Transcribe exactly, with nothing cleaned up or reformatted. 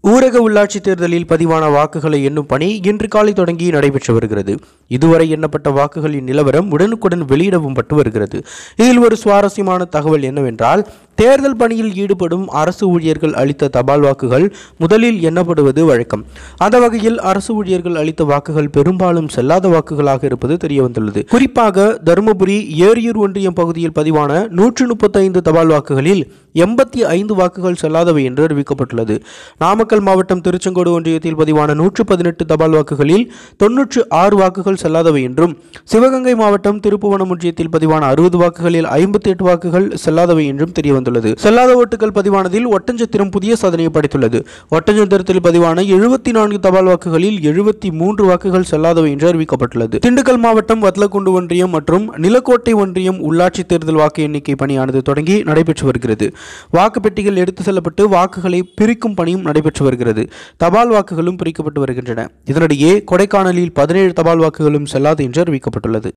ஊரக உள்ளாட்சி தேர்தலில் பதிவான வாக்குகளை எண்ணும் பணி இன்று காலை தொடங்கி நடைபெற்று வருகிறது. இதுவரை எண்ணப்பட்ட வாக்குகளின் நிலவரம் உடனுக்குடன் வெளியிடவும் பட்டு வருகிறது. இதில் ஒரு சுவாரஸ்யமான தகவல் என்னவென்றால், தேர்தல் பணியில் ஈடுபடும் அரசு ஊழியர்கள் அளித்த தபால் வாக்குகள் முதலில் எண்ணப்படுவது வழக்கம். அந்த வகையில் அரசு ஊழியர்கள் அளித்த வாக்குகள் பெரும்பாலும் செல்லாத வாக்குகளாக இருப்பது தெரியவந்துள்ளது. குறிப்பாக தருமபுரி ஏரியூர் ஒன்றியம் பகுதியில் பதிவான நூற்று முப்பத்தி ஐந்து தபால் வாக்குகளில் எண்பத்தி ஐந்து வாக்குகள் செல்லாதவை என்று அறிவிக்கப்பட்டுள்ளது. நாமக்கல் மாவட்டம் திருச்செங்கோடு ஒன்றியத்தில் பதிவான நூற்று பதினெட்டு தபால் வாக்குகளில் தொன்னூற்று ஆறு வாக்குகள் செல்லாதவை என்றும், சிவகங்கை மாவட்டம் திருப்புவனம் ஒன்றியத்தில் பதிவான அறுபது வாக்குகளில் ஐம்பத்தி எட்டு வாக்குகள் செல்லாதவை என்றும் தெரியவந்துள்ளது. செல்லாத ஓட்டுகள் பதிவானதில் ஒட்டஞ்சத்திரம் புதிய சாதனையை படைத்துள்ளது. ஒட்டஞ்சத்திரத்தில் பதிவான எழுபத்தி நான்கு தபால் வாக்குகளில் எழுபத்தி மூன்று வாக்குகள் செல்லாதவை என்று அறிவிக்கப்பட்டுள்ளது. திண்டுக்கல் மாவட்டம் வத்தலக்குண்டு ஒன்றியம் மற்றும் நிலக்கோட்டை ஒன்றியம் உள்ளாட்சி தேர்தல் வாக்கு எண்ணிக்கை பணியானது தொடங்கி நடைபெற்று வருகிறது. வாக்கு பெட்டிகள் எடுத்து செல்லப்பட்டு வாக்குகளை பிரிக்கும் பணியும் நடைபெற்று வருகிறது. தபால் வாக்குகளும் பிரிக்கப்பட்டு வருகின்றன. இதனிடையே கொடைக்கானலில் பதினேழு தபால் வாக்குகளும் செல்லாது என்று அறிவிக்கப்பட்டுள்ளது.